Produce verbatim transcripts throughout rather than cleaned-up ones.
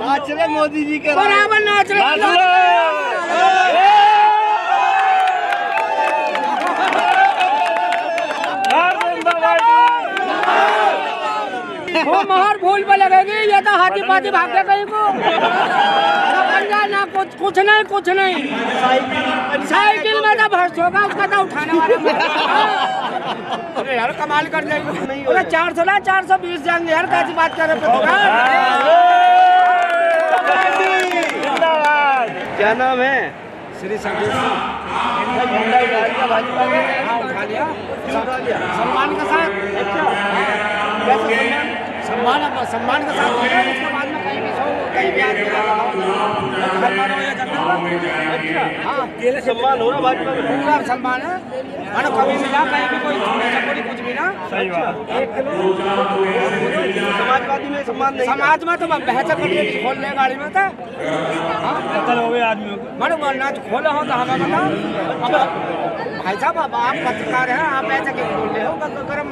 नाच रहे मोदी जी के बराबर नाच रहे। वो मोहर फूल पे लगेगी, ये तो हाथी पाथी भाग गया कहीं को ना, कुछ कुछ नहीं कुछ नहीं। साइकिल में तो भर्स होगा, उसका तो उठाने वाला। अरे यार कमाल कर जाएगी। अरे चार सौ ना चार सौ बीस जाएंगे यार, कैसी बात कर रहे हो? क्या नाम है? श्री संकेत सम्मान के साथ। सम्मान सम्मान के साथ उसके बाद में कहीं भी सो कहीं भी आदमी अच्छा सम्मान हो रहा भाजपा में? पूरा सम्मान है, मानो कभी मिला कहीं भी कोई चकोरी कुछ भी ना। सही बात। एक समाजवादी में सम्मान नहीं, समाज में तो बहस खोल ले गाड़ी में था आदमी मानो बोलना खोले हो तो हमें बताओ। भाई साहब अब आप पत्रकार हैं, आप ऐसे क्यों बोल रहे हो? गरम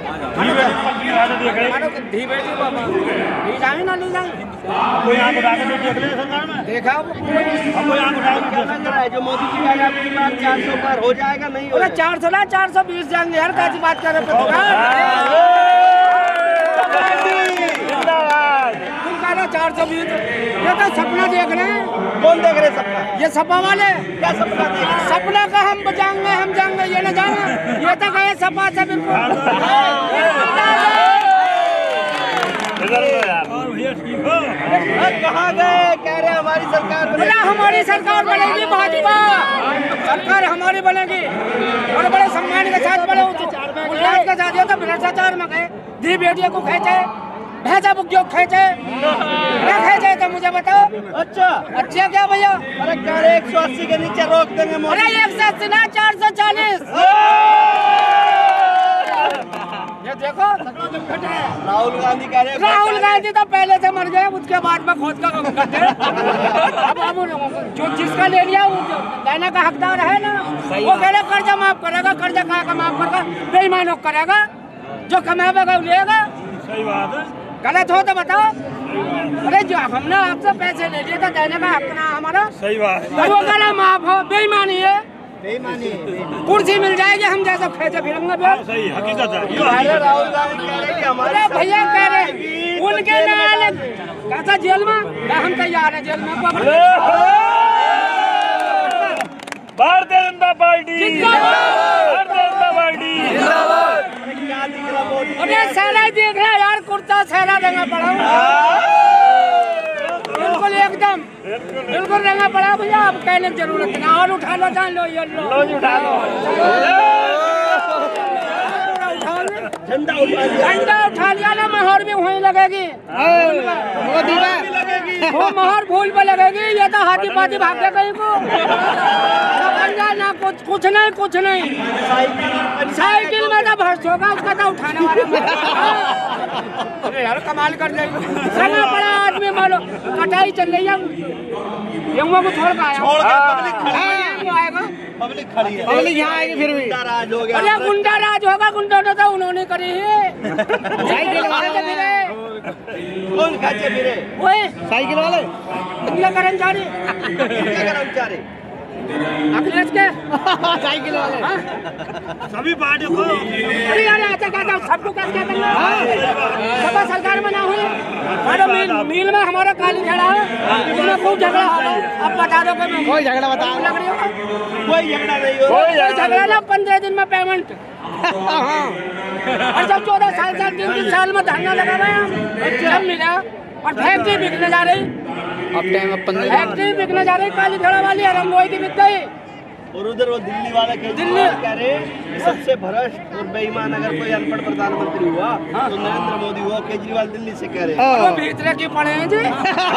धी बेटी ली जाए ना ली जाए देखा जो मोदी जी का आपकी बात चार सौ पर हो जाएगा नहीं होगा? चार सौ ना चार सौ बीस जाएंगे यार, कैसी बात कर रहे हो? चार सौ बीस ये तो सपना देख रहे हैं। कौन देख रहे सपना? ये सपा वाले क्या सपना देख रहे? सपना का हम बचाएंगे हम जाएंगे, ये न जाएंगे, ये तो गए सपा से बिल्कुल। कहाँ गए? कह रहे हमारी सरकार बनेगी, हमारी सरकार बनेगी, भाजपा सरकार हमारी बनेगी और बड़े सम्मान के साथ बड़े उल्लास के साथ। ये तो भ्रष्टाचार में गए, धी बेटियों को खेचे, भैंसा बुग्गियों खेचे, क्या खेचे तो मुझे बताओ। अच्छा अच्छा क्या भैया? अरे कह रहे एक सौ अस्सी के नीचे रोक देंगे मोदी। अरे एक सौ अस्सी ना चार सौ चालीस। ये देखो राहुल गांधी कह रहे राहुल गांधी तो पहले से मर गए, उसके बाद में खोद का करते। अब अब जो जिसका ले लिया वो देने का हकदार है ना, वो कह रहे कर्जा माफ करेगा, कर्जा कहा का माफ करेगा, बेईमानों करेगा, जो कमाएगा लेगा। सही बात है, गलत हो तो बताओ। अरे जो हमने आपसे पैसे ले लिए तो देने का हक ना हमारा। सही बात। वो कहना माफ हो, बेईमानी है, बेईमानी कुर्सी मिल जाएगी हम जैसा खेचे फिरेंगे। सही हकीकत है। राहुल गांधी कह रहे कि हमारे भैया कह रहे उनके नाल कहता जेल में, हम तैयार है जेल में। भारतीय जनता पार्टी भारतीय जनता पार्टी जिंदाबाद। अरे सहरा देख रहे यार, कुर्ता सहरा रंगा पड़ा बिल्कुल एकदम बिल्कुल रंगा पड़ा। भैया अब कहने की जरूरत ना, और उठा लो जान लो, ये लो उठा लो, झंडा झंडा उठा लिया ना, मोहर भी वहीं लगेगी, वो मोहर फूल पे लगेगी। ये तो हाथी पाथी भाग गया कहीं को ना, कुछ कुछ नहीं कुछ नहीं। साइकिल में तो भर्स होगा, उसका तो उठाने वाला। अरे यार कमाल कर जाएगी। रंगा पड़ा आदमी मानो कटाई चल रही है, यमुआ को छोड़ का आएगा, पब्लिक खड़ी है, पब्लिक यहाँ आएगी फिर भी राज हो गया। अरे गुंडा राज होगा, गुंडा ने तो उन्होंने करी है। साइकिल वाले कौन खाचे फिरे? ओए साइकिल वाले, कर्मचारी कर्मचारी अखिलेश के साइकिल वाले सभी पार्टियों को। अरे यार ऐसा कहता सबको कैसे कहते हैं? सपा सरकार में ना हुई, हमारे मिल, मिल में हमारा काली झगड़ा है, इसमें खूब झगड़ा हो। अब बता दो कोई झगड़ा बताओ। लग रही हो कोई झगड़ा नहीं हो, कोई झगड़ा ना, पंद्रह दिन में पेमेंट। और जब चौदह साल साल तीन तीन साल में धरना लगा रहे हैं, जब मिला और फैक्ट्री बिकने जा रही, अब टाइम अब पंद्रह फैक्ट्री बिकने जा रही काली घड़ा वाली, रंगोई की बिक गई। और उधर वो दिल्ली वाला दिल्ली कह रहे सबसे भ्रष्ट और बेईमान अगर कोई अनपढ़ प्रधानमंत्री हुआ तो नरेंद्र मोदी हुआ। केजरीवाल दिल्ली से कह रहे वो भीतरे की पढ़े हैं जी।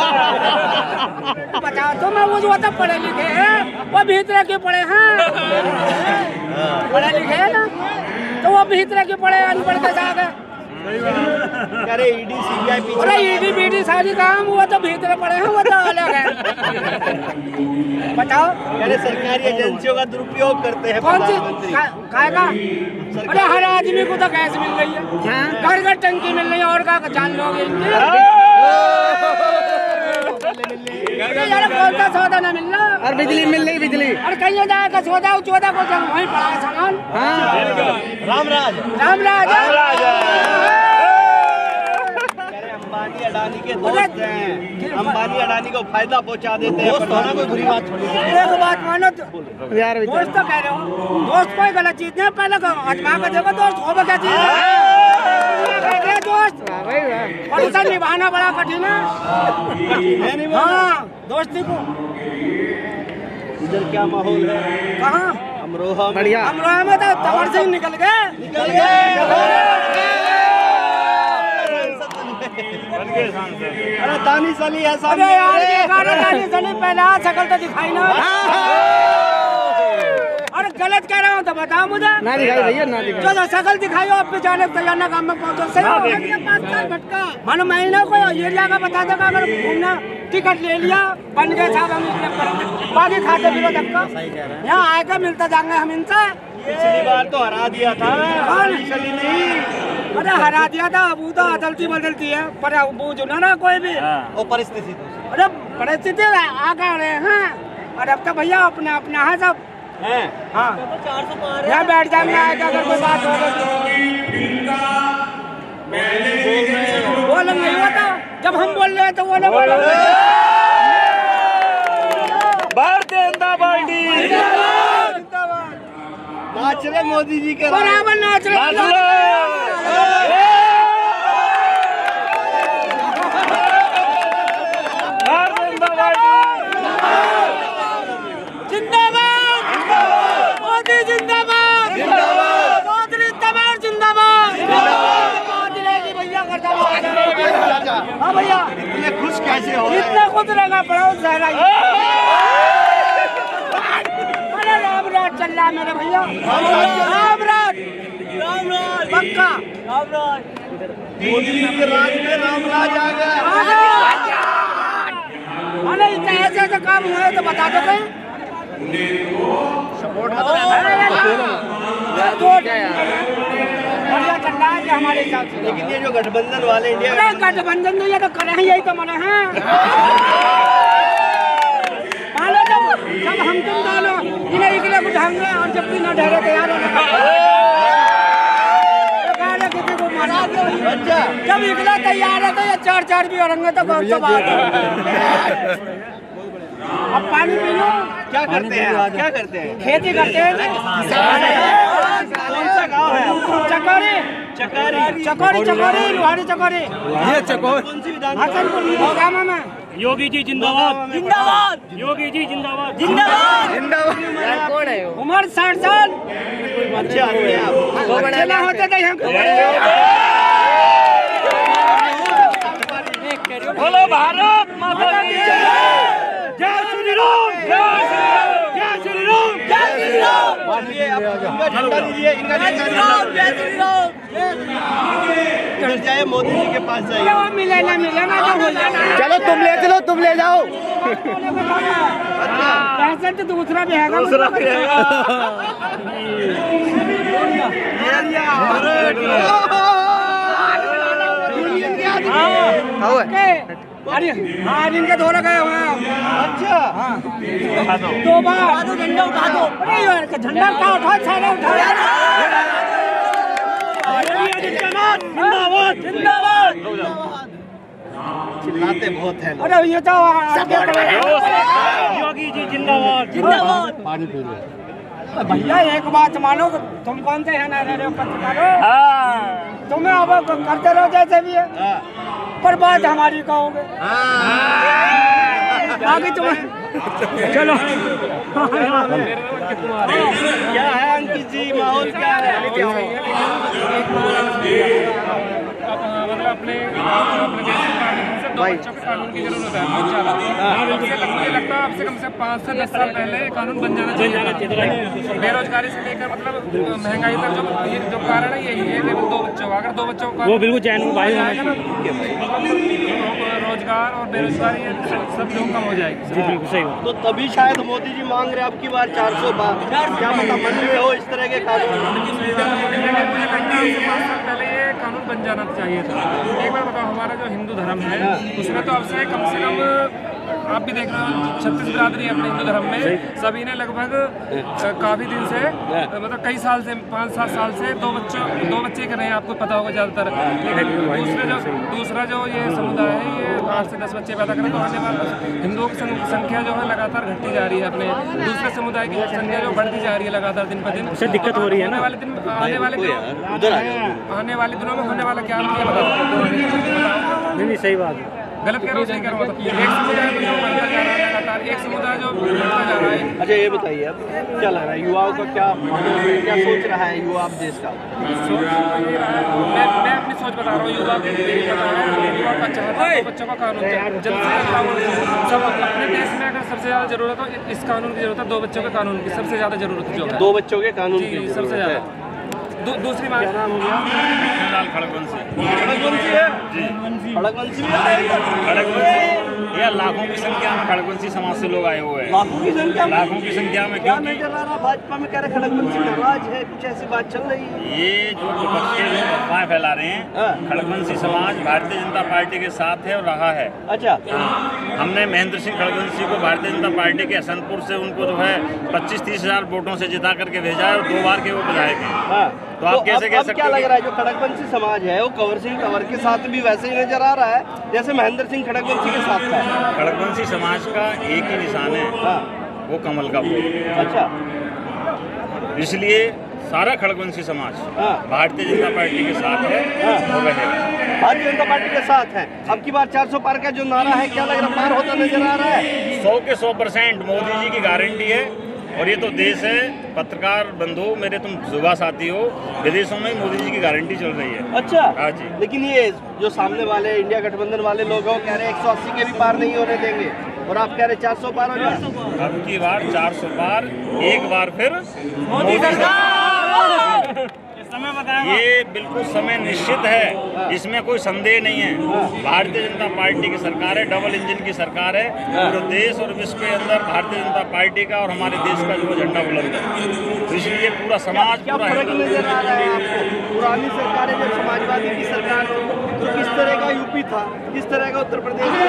बताओ तो मैं वो जो तो पढ़े लिखे हैं, वो भीतरे की पढ़े हैं, पढ़े लिखे है ना, तो वो भीतरे की पढ़े अनपढ़ के साथ अरे ईडी सीबीआई पीछे, अरे ईडी बीडी सारी काम वो तो भीतर पड़े हैं, वो तो अलग है। बताओ अरे सरकारी एजेंसियों का दुरुपयोग करते हैं कौन सी प्रधानमंत्री। काय का? अरे हर आदमी को तो गैस मिल रही है, घर घर टंकी मिल रही है, और का जान लोगे ले मिल ले यार कौन सा सौदा ना मिल रहा? और बिजली मिल रही बिजली। और कहीं जाए का सौदा हो चौदह को जब वहीं पड़ा है सामान। हाँ रामराज रामराज अंबानी अडानी के दोस्त हैं। अंबानी अडानी को फायदा पहुंचा देते हैं। दोस्त होना कोई बुरी बात थोड़ी है। एक बात मानो तो यार दोस्त तो कह रहे हो, दोस्त कोई गलत चीज नहीं। पहले आजमा कर देखो दोस्त हो क्या चीज है दोस्त। और इसे निभाना बड़ा कठिन है। हाँ दोस्ती को इधर क्या माहौल है? कहाँ अमरोहा बढ़िया। अमरोहा में तो तवर सिंह निकल गए निकल गए। अरे दानी सली है अरे यार ये गाना दानी सली पहले आ शकल तो दिखाई ना। अरे गलत कह रहा हूँ तो बताओ मुझे। ना दिखाई भैया ना दिखाई। जो शकल दिखाई हो अब भी जाने तैयार ना काम में पहुँचो सही हो। भटका मानो महीने को एरिया का बता देगा। अगर घूमना टिकट ले लिया बन गए साहब हम इसलिए करेंगे। बाकी खाते पीते धक्का यहाँ आएगा मिलता जाएंगे हम इनसे। पिछली बार तो हरा दिया था। सली नहीं अरे हरा दिया था। अब तो अदलती बदलती है पर बूझ ना ना कोई भी। वो परिस्थिति अरे परिस्थिति आ गए रहे हैं। और अब तो भैया अपना अपना है सब। हाँ यहाँ बैठ जाएंगे आएगा अगर कोई बात हो बोलेंगे नहीं होता। जब हम बोल रहे हैं तो वो ना बोलो। भारतीय जनता पार्टी नाच रहे मोदी जी के बराबर नाच रहे। हाँ भैया इतने खुश कैसे हो? इतना खुद लगा पड़ा सहरा। अरे रामराज चल रहा मेरे भैया। रामराज रामराज पक्का रामराज। मोदी जी के राज में रामराज आ गया। अरे इतना ऐसे ऐसे काम हुआ है तो बता दो भाई। सपोर्ट बढ़िया चल रहा है हमारे हिसाब से। लेकिन ये जो गठबंधन वाले इंडिया अरे गठबंधन नहीं है तो करे हैं यही तो मने हैं। मानो जब जब हम तुम दोनों इन्हें इकले बुझाएंगे और जब भी न ठहरे तैयार होने किसी को मारा अच्छा जब इकला तैयार है तो ये चार चार भी औरंगे तो बहुत तो बात है। अब पानी पी लो। क्या करते हैं? क्या करते हैं? खेती करते हैं। कौन सा गाँव है? चकोरी चकारी चकोरी चकोरी लोहारी चकोरी। ये चकोर कौन सी विधान हसनपुर गाँव में। योगी जी जिंदाबाद जिंदाबाद। योगी जी जिंदाबाद जिंदाबाद। जिंदाबाद। कौन है वो? उम्र साठ साल। अच्छे आदमी हैं आप। अच्छे ना होते थे यहाँ बोलो भारत माता की जय श्री राम जय श्री राम जय श्री राम। बांटिए अब इनका झंडा दीजिए। इनका झंडा इधर जाए मोदी जी के पास जाइए। वो मिले ना मिले ना तो हो जाना। चलो तुम ले चलो तुम ले जाओ। पैसे तो दूसरा भी है। दूसरा भी है। अरे हाँ इनके धो गए हुए हैं। अच्छा दो बार झंडा उठा दो। अरे यार झंडा का उठा सारा उठा। जिंदाबाद जिंदाबाद। चिल्लाते बहुत हैं। अरे ये तो योगी जी जिंदाबाद जिंदाबाद। पानी पी लो। भैया एक बात मानो तुम कौन से है ना रेडियो पत्रकारों। तुम्हें अब करते रहो जैसे भी है पर बात हमारी कहोगे। बाकी तुम चलो क्या है अंकित जी माहौल क्या है? मतलब अपने अपने देश की पार्टी से दो बच्चों को कानून की जरूरत है बहुत ज्यादा। मुझे लगता है अब से कम से पाँच से दस साल पहले कानून बन जाना चाहिए। बेरोजगारी से लेकर मतलब महंगाई तक जो ये जो कारण है यही है। केवल दो बच्चों का अगर दो बच्चों को वो बिल्कुल चैन भाई रोजगार और बेरोजगारी सब लोग कम हो जाएगी। सही तो तभी शायद मोदी जी मांग रहे अब की बार चार सौ बार। क्या मतलब मन में हो इस तरह के कानून? मुझे लगता है पाँच साल पहले ये कानून बन जाना चाहिए था। एक बार बताओ हमारा जो हिंदू धर्म है उसमें तो अब से कम से कम आप भी देख रहे हो छत्तीस बिरादरी है अपने हिंदू धर्म में, सभी ने लगभग काफी दिन से मतलब कई साल से पाँच सात साल से दो बच्चों दो बच्चे कर रहे हैं, आपको पता होगा ज्यादातर। लेकिन दूसरे जो दूसरा जो ये समुदाय है ये आठ से दस बच्चे पैदा करें तो आने वाले हिंदुओं की संख्या जो है लगातार घटती जा रही है, अपने दूसरे समुदाय की संख्या जो बढ़ती जा रही है लगातार दिन पर दिन। उससे दिक्कत हो रही है ना। आने वाले दिन आने वाले दिनों आने वाले दिनों में होने वाला क्या मुझे बताओ। नहीं नहीं सही बात है, गलत कह रहा हूँ, सही कह रहा हूँ। एक समुदाय जो बढ़ता जा रहा है लगातार, एक समुदाय जो बढ़ता जा रहा है। अच्छा ये बताइए अब क्या लग रहा है युवाओं का, क्या क्या सोच रहा है युवा अब देश का? सोच ये रहा है, मैं मैं अपनी सोच बता रहा हूँ। युवा को पता है, युवा का चाहता है बच्चों का कानून जल्द से जल्द सब अपने देश में अगर सबसे ज़्यादा जरूरत हो इस कानून की जरूरत है, दो बच्चों के कानून की सबसे ज़्यादा जरूरत जो है, दो बच्चों के कानून की जी सबसे ज़्यादा। दू, दूसरी बात नाम हो गया खड़गवंशी खड़गवंशी है जी, खड़गवंशी भी आए हैं। खड़गवंशी या लाखों की संख्या में खड़गवंशी समाज से लोग आए हुए हैं, लाखों की संख्या में लाखों की संख्या में। क्या क्योंकि नजर आ रहा भाजपा में कह रहे खड़गवंशी नाराज है, कुछ ऐसी बात चल रही है। ये जो विपक्षी लोग अफवाहें फैला रहे हैं, हाँ। खड़गवंशी समाज भारतीय जनता पार्टी के साथ है और रहा है। अच्छा हमने महेंद्र सिंह खड़गवंशी को भारतीय जनता पार्टी के हसनपुर से उनको जो है पच्चीस तीस हजार वोटों से जिता करके भेजा है और दो बार के वो विधायक हैं। हाँ तो आप कैसे अब, कह अब सकते क्या हो लग कि- रहा है जो खड़गवंशी समाज है वो कंवर सिंह कंवर के साथ भी वैसे ही नजर आ रहा है जैसे महेंद्र सिंह खड़गवंशी के साथ था? खड़गवंशी समाज का एक ही निशान है, हाँ वो कमल का फूल। अच्छा इसलिए सारा खड़गवंशी समाज हाँ। भारतीय जनता पार्टी के साथ है हाँ। और रहेगा। भारतीय जनता पार्टी के साथ है। अब की बार चार सौ पार का जो नारा है क्या लग रहा है पार होता नजर आ रहा है? सौ के सौ परसेंट मोदी जी की गारंटी है। और ये तो देश है, पत्रकार बंधु मेरे, तुम युवा साथी हो, विदेशों में मोदी जी की गारंटी चल रही है। अच्छा हाँ जी। लेकिन ये जो सामने वाले इंडिया गठबंधन वाले लोग हैं कह रहे हैं एक सौ अस्सी के भी पार नहीं होने देंगे और आप कह रहे चार सौ पार हो जाए। अब की बार चार सौ पार, एक बार फिर मोदी समय बताएगा। ये बिल्कुल समय निश्चित है, इसमें कोई संदेह नहीं है। भारतीय जनता पार्टी की सरकार है, डबल इंजन की सरकार है। पूरे देश और विश्व के अंदर भारतीय जनता पार्टी का और हमारे देश का जो झंडा बुलंद है, तो इसलिए पूरा समाज क्या पूरा फर्क नजर आ रहा है आपको? पुरानी सरकारें जब समाजवादी की सरकार थी तो किस तरह का यूपी था, किस तरह का उत्तर प्रदेश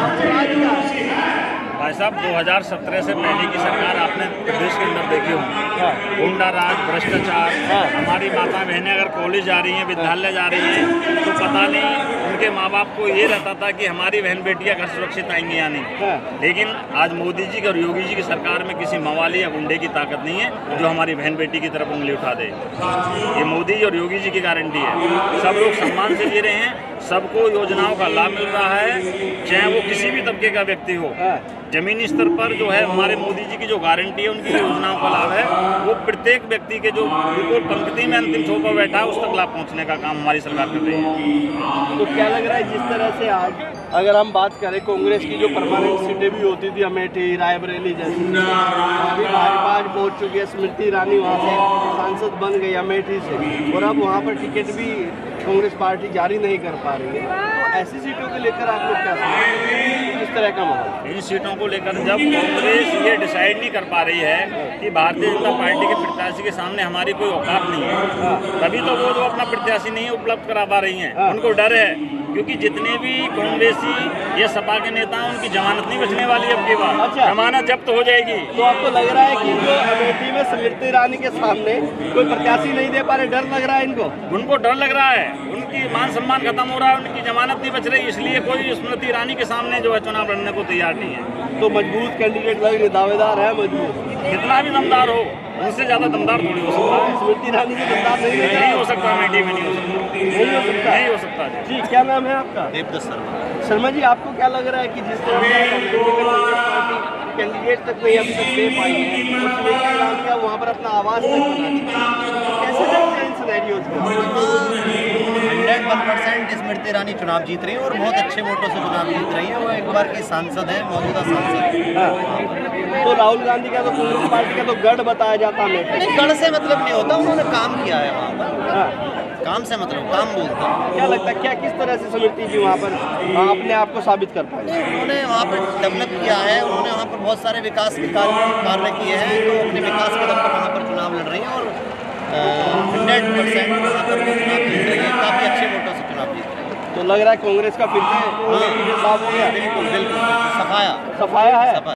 था? भाई साहब दो हज़ार सत्रह से पहले की सरकार आपने प्रदेश के अंदर देखी होंगी, गुंडा राज, भ्रष्टाचार। हमारी माता बहनें अगर कॉलेज जा रही हैं, विद्यालय जा रही हैं, तो पता नहीं उनके माँ बाप को ये रहता था कि हमारी बहन बेटियां घर सुरक्षित आएंगी या नहीं। लेकिन आज मोदी जी की और योगी जी की सरकार में किसी मवाली या गुंडे की ताकत नहीं है जो हमारी बहन बेटी की तरफ उंगली उठा दे। ये मोदी और योगी जी की गारंटी है। सब लोग सम्मान से जी रहे हैं, सबको योजनाओं का लाभ मिल रहा है, चाहे वो किसी भी तबके का व्यक्ति हो। जमीनी स्तर पर जो है हमारे मोदी जी की जो गारंटी है, उनकी योजनाओं का लाभ है, वो प्रत्येक व्यक्ति के जो बिल्कुल पंक्ति में अंतिम छोर पर बैठा है उस तक लाभ पहुंचने का काम हमारी सरकार कर रही है। तो क्या लग रहा है जिस तरह से आज अगर हम बात करें कांग्रेस की जो परमानेंट सीटें भी होती थी अमेठी, रायबरेली जैसी, अभी भाजपा आज पहुँच चुकी है, स्मृति ईरानी वहाँ से सांसद बन गई अमेठी से, और अब वहाँ पर टिकट भी कांग्रेस पार्टी जारी नहीं कर पा रही है। तो ऐसी सीटों को लेकर आप लोग क्या समझते हैं, किस तरह का माहौल? इन सीटों को लेकर जब कांग्रेस ये डिसाइड नहीं कर पा रही है कि भारतीय जनता पार्टी के प्रत्याशी के सामने हमारी कोई औकात नहीं है, तभी तो वो जो अपना प्रत्याशी नहीं उपलब्ध करा पा रही हैं। उनको डर है क्योंकि जितने भी कांग्रेसी या सपा के नेता हैं उनकी जमानत नहीं बचने वाली है। अब की बार अच्छा। जमानत जब्त हो जाएगी। तो आपको लग रहा है कि जो अमेठी में स्मृति ईरानी के सामने कोई प्रत्याशी नहीं दे पा रहे, डर लग रहा है इनको? उनको डर लग रहा है, उनकी मान सम्मान खत्म हो रहा है, उनकी जमानत नहीं बच रही, इसलिए कोई स्मृति ईरानी के सामने जो है चुनाव लड़ने को तैयार नहीं है। तो मजबूत कैंडिडेट लग रहे, दावेदार है मजबूत, कितना भी दमदार हो, उनसे ज्यादा दमदार थोड़ी हो सकता है। स्मृति ईरानी से दमदार नहीं नहीं है, हो सकता, अमेठी में नहीं हो सकता, नहीं हो सकता नहीं हो सकता जी। जी क्या नाम है आपका? देवदत्त शर्मा। शर्मा जी, आपको क्या लग रहा है कि जिस तरह से कैंडिडेट तक नहीं अभी तक दे पाई है, स्मृति ईरानी का वहाँ पर अपना आवाज तक बना, कैसे देखते हैं इन सिनेरियोज को? Hundred one percent Smriti Irani चुनाव जीत रही है और बहुत अच्छे वोटों से चुनाव जीत रही है। वो एक बार की सांसद है, मौजूदा सांसद। हाँ। तो राहुल गांधी का तो कांग्रेस पार्टी का तो गढ़ बताया जाता है, नहीं, गढ़ से मतलब नहीं होता, उन्होंने काम किया है वहाँ पर। हाँ। काम से मतलब काम बोलते हैं। क्या लगता है क्या किस तरह से स्मृति जी वहाँ पर हाँ, अपने आप को साबित कर पाए? नहीं, उन्होंने वहाँ पर डेवलप किया है, उन्होंने वहाँ पर बहुत सारे विकास के कार्य कार्य किए हैं, तो अपने विकास के दम पर वहाँ पर चुनाव लड़ रही है और हंड्रेड परसेंट वहाँ पर वो चुनाव जीत रही है, काफ़ी अच्छे वोटों से चुनाव जीत रही है। तो लग रहा है कांग्रेस का फिर से साफ हो गया। बिल्कुल बिल्कुल सफाया सफाया है।